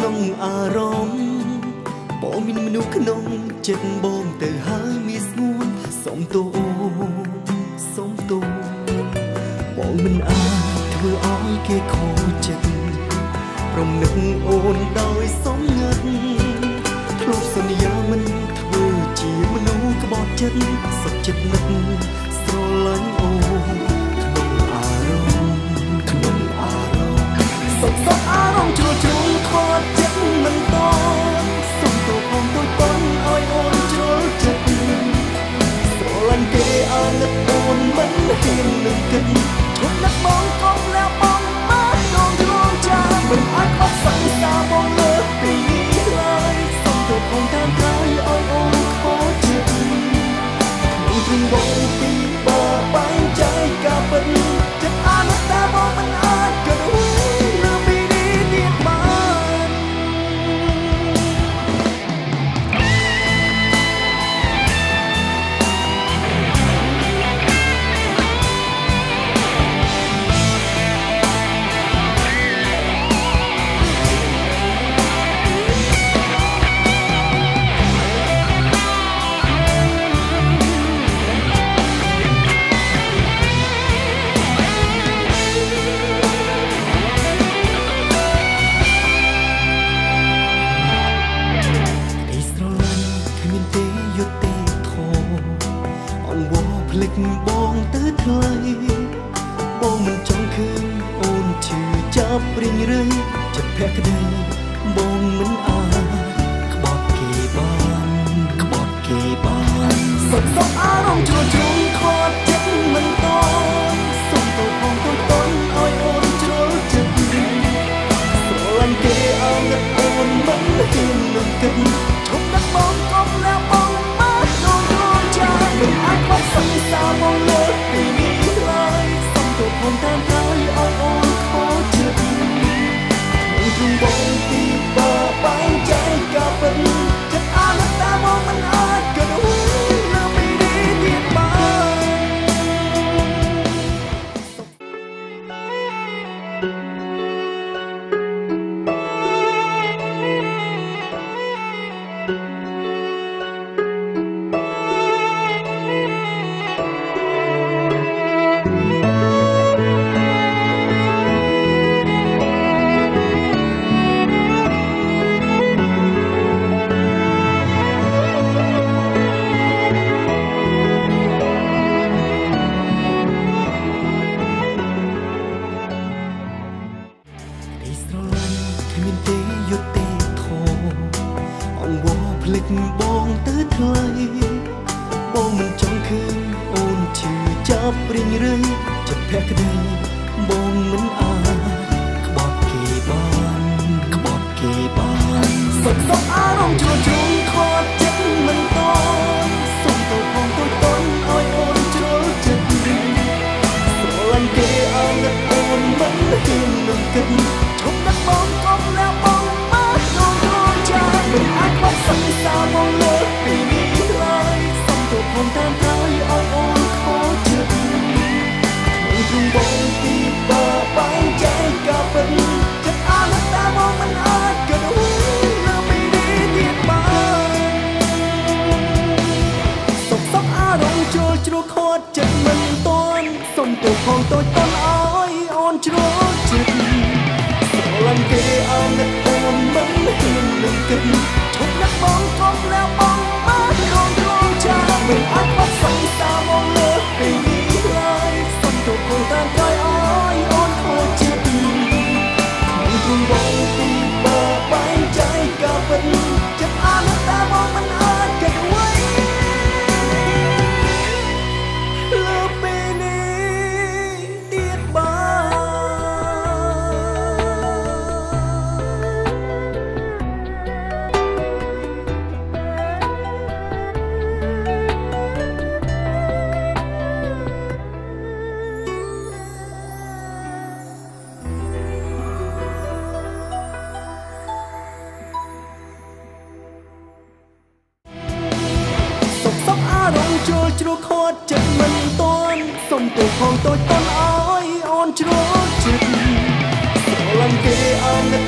ក្នុងអារម្មណ៍បងមានមនុស្សក្នុងចិត្តបងទៅហើយមានស្ងួនសុំទោសុំទោបងមិនអាចធ្វើឲ្យគេខូចចិត្តព្រមនឹកអូនដោយសំងឹតធ្លាប់សន្យាមិនធ្វើជាមនុស្សក្បត់ចិត្តសុខចិត្តនឹកស្រឡាញ់អូនក្នុងអារម្មណ៍សុខអារម្មណ៍ជ្រុលជ្រុលខត់ចិត្តមិនតសុំទោផងទោប៉ុនឲ្យអូនជ្រុលចិត្តស្រឡាញ់គេអើនឹកអូនមិនហ៊ាននឹងគិតឈប់នឹកបងកុំលះបងមកដងជ្រុលចាមិនអាចខកសង្សារបងលើពីឡើយសុំទោផងតាមក្រោយឲ្យអូនខូចចិត្តក្នុងបងពីបើបែងចែកការពិតចិត្តអាណិតតែបងមិនអាចក៏រួចលើពីនេះទៀតបានបងទៅថ្លៃបងមិនចង់ឃើញអូនឈឺចាប់ព្រិញរឿយចិត្តភក្តីបងមិនអាចក្បត់គេបានសុខអារម្មណ៍ជ្រុលជ្រុលខត់ចិត្តមិនតសុំទោផងទោតនឲ្យអូនជ្រុលចិត្តស្រឡាញ់គេអើនឹកអូនមិនហ៊ាននឹងគិតឈប់នឹកបងកុំលះបងមកដងជ្រុលចាមិនអាចបោះសង្សារបងលើពីនេះឡើយសុំទោផងតាមក្រោយឲ្យអូនខូចចិត្តក្នុងបងទីបើបែងចែកការពិតចិត្តអាណិតតែបងមិនអាចក៏រួចលើពីនេះទៀតបានបងទៅថ្លៃបងមិនចង់ឃើញអូនឈឺចាប់ព្រិញរឿយចិត្តភក្តីបងមិនអាចក្បត់គេបានសុខអារម្មណ៍ជ្រុលជ្រុលខត់ចិត្តមិនតសុំទោផងទោតនឲ្យអូនជ្រុលចិត្តស្រឡាញ់គេអើនឹកអូនមិនហ៊ាននឹងគិតឈប់នឹកបងកុំលះបងមកដងជ្រុលចាមិនអាចបោះសង្សារបងលើពីនេះឡើយសុំទោផងតាមក្រោយឲ្យអូនខូចចិត្តក្នុងបងទីបើបែងចែកការពិតចិត្តអាណិតតែបងមិនអាចក៏រួចលើពីនេះទៀតបានសុខអារម្មណ៍ជ្រុលជ្រុលខត់ចិត្តមិនតន់សុំទោផងតូចតន់ឲ្យអូនជ្រុលចិត្តស្រឡាញ់គេអើនឹកអូនមិនហ៊ាននឹងគិតឈប់នឹកបងកុំលះបងមកដងជ្រុលចាមិនអាចបោះសង្សារបងលើពីនេះឡើយសុំទោផងតាមក្រោយឲ្យអូនខូចចិត្តក្នុងបងទីបើបែងចែកការពិតចិត្តអាណិតតែបងមិនអាចគិតអ្វីលើពីនេះទៀតបានជ្រុលជ្រុលខត់ចិត្តមិនតន់សុំទោផងតូចតន់ឲ្យអូនជ្រុលចិត្តស្រឡាញ់គេអើនឹក